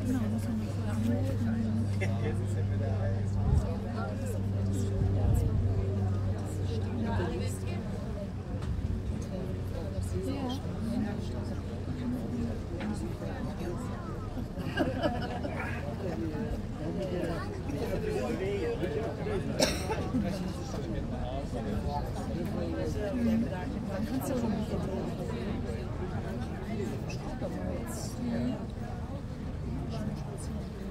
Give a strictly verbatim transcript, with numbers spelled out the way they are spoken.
Genau, muss man vorher anmelden. Kannst du so